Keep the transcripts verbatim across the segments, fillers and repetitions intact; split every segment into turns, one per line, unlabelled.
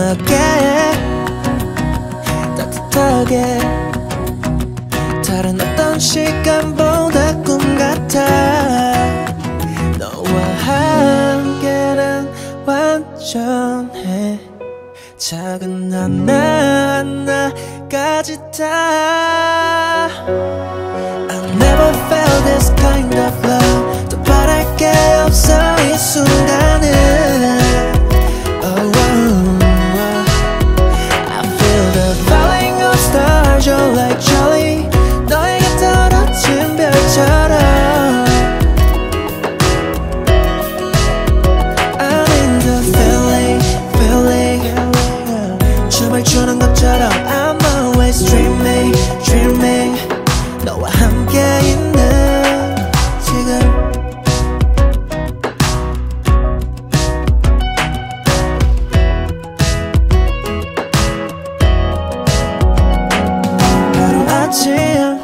담아게 따뜻하게 다른 어떤 시간보다 꿈 같아 너와 함께란 완전해 작은 하나하나까지 다 I never felt this kind of love 더 바랄 게 없어 이 순간은 oh, oh, oh. I feel the falling of stars you're like Charlie 너에게 떨어진 별처럼 I'm in the feeling, feeling 춤을 추는 것처럼 I'm always dreaming, dreaming 너와 함께 있는 지금 하루아침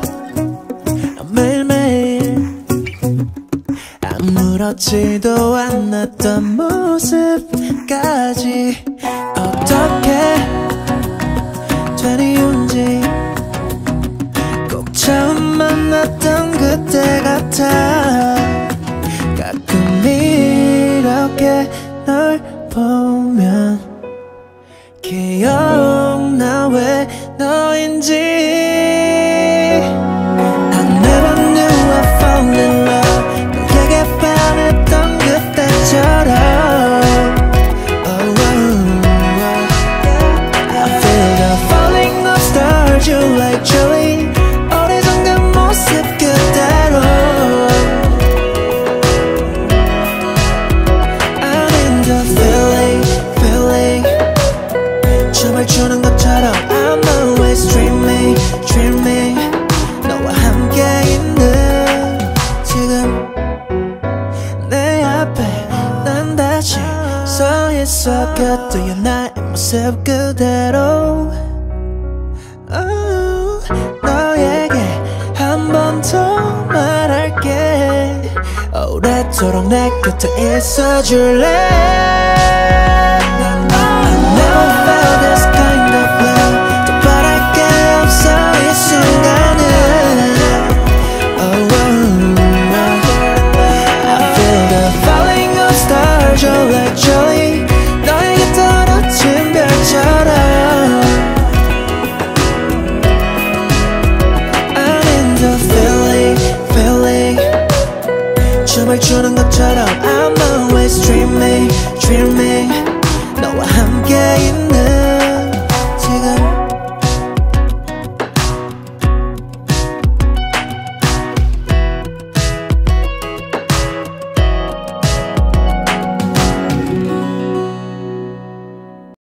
매일매일 아무렇지도 않았던 모습까지 어떻게 된 이유인지 꼭 처음 만났던 그때 같아 가끔 이렇게 널 보면 기억나 왜 너인지 I never knew I fall in love 너에게 반했던 그때처럼 oh, oh, oh. I feel the falling of stars you like Julie 오래전간 모습 그대로 I'm in the feeling, feeling 춤을 추는 것처럼 I'm always dreaming, dreaming 너와 함께 있는 지금 내 앞에 난 다시 서 있어 그때의 나의 모습 그대로 oh, 너에게 한 번 더 말할게 오래도록 내 곁에 있어줄래 I never felt this